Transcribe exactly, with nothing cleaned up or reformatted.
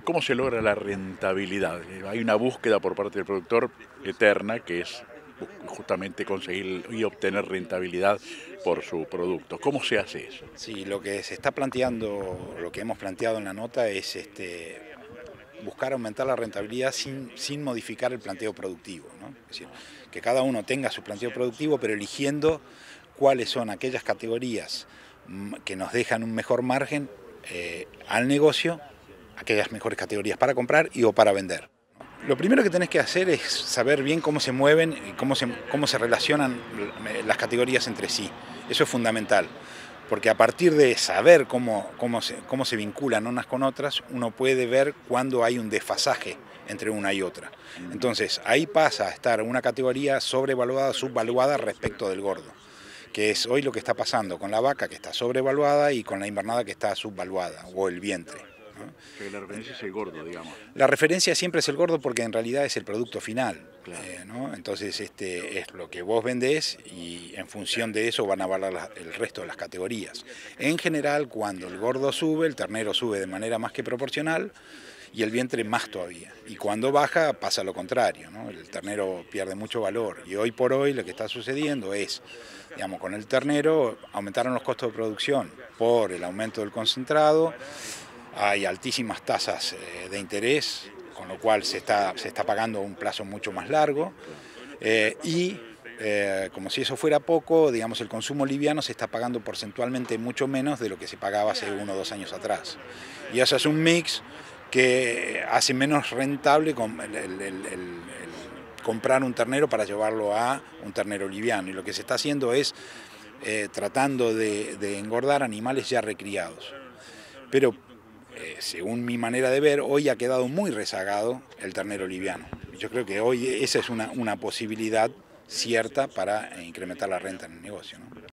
¿Cómo se logra la rentabilidad? Eh, Hay una búsqueda por parte del productor eterna que es bu- justamente conseguir y obtener rentabilidad por su producto. ¿Cómo se hace eso? Sí, lo que se está planteando, lo que hemos planteado en la nota es este, buscar aumentar la rentabilidad sin, sin modificar el planteo productivo, ¿no? Es decir, que cada uno tenga su planteo productivo, pero eligiendo cuáles son aquellas categorías mm, que nos dejan un mejor margen eh, al negocio, aquellas mejores categorías para comprar y o para vender. Lo primero que tenés que hacer es saber bien cómo se mueven y cómo se, cómo se relacionan las categorías entre sí. Eso es fundamental, porque a partir de saber cómo, cómo, se, cómo se vinculan unas con otras, uno puede ver cuándo hay un desfasaje entre una y otra. Entonces, ahí pasa a estar una categoría sobrevaluada, subvaluada respecto del gordo, que es hoy lo que está pasando con la vaca, que está sobrevaluada, y con la invernada, que está subvaluada, o el vientre, ¿no? O sea, la referencia es el gordo, digamos. La referencia siempre es el gordo porque en realidad es el producto final, Claro. eh, ¿no? Entonces este, es lo que vos vendés y en función de eso van a valer la, el resto de las categorías. En general, cuando el gordo sube, el ternero sube de manera más que proporcional y el vientre más todavía. Y cuando baja pasa lo contrario, ¿no? El ternero pierde mucho valor y hoy por hoy lo que está sucediendo es, digamos, con el ternero aumentaron los costos de producción por el aumento del concentrado. Hay altísimas tasas eh, de interés, con lo cual se está, se está pagando un plazo mucho más largo. Eh, y eh, como si eso fuera poco, digamos, el consumo liviano se está pagando porcentualmente mucho menos de lo que se pagaba hace uno o dos años atrás. Y eso es un mix que hace menos rentable el, el, el, el, comprar un ternero para llevarlo a un ternero liviano. Y lo que se está haciendo es eh, tratando de, de engordar animales ya recriados. Pero eh, según mi manera de ver, hoy ha quedado muy rezagado el ternero liviano. Yo creo que hoy esa es una, una posibilidad cierta para incrementar la renta en el negocio, ¿no?